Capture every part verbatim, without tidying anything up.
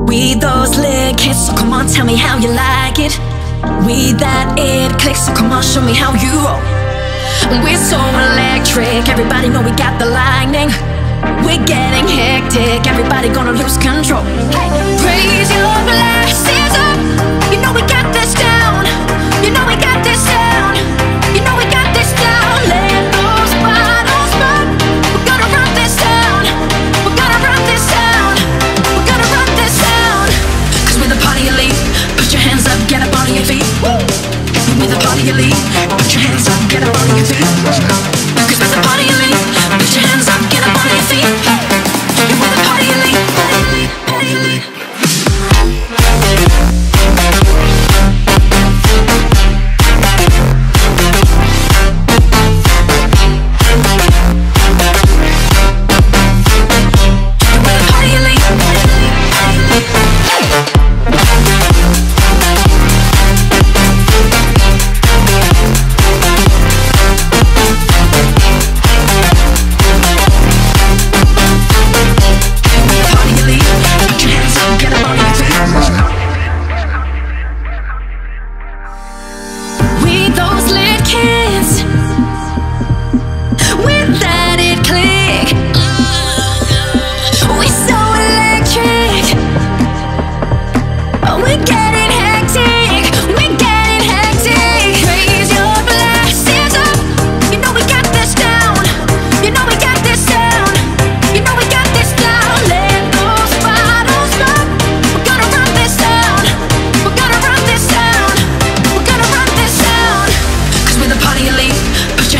We those lit kids, so come on, tell me how you like it. We that it clicks, so come on, show me how you roll. We're so electric, everybody know we got the lightning. We're getting hectic, everybody gonna lose control. Hey, raise your glasses up, you know we got this down. You know we got this down. You know we got this down. Let those bottles pop. We're gonna run this down. We're gonna run this down. We're gonna run this down. Cause we're the party elite. Put your hands up, get up on your feet. Woo! We're the party elite. Put your hands up, get up on your feet. Cause we're the party elite. Put your hands up, get up on your feet. We're the party elite. Party elite.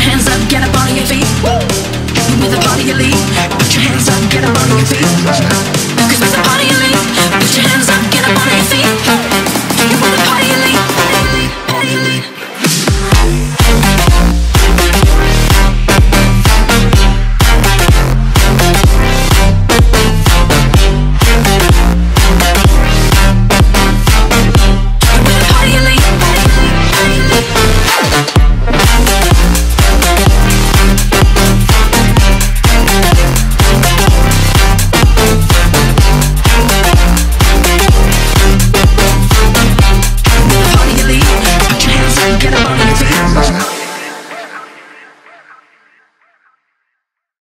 Put your hands up, get up on your feet.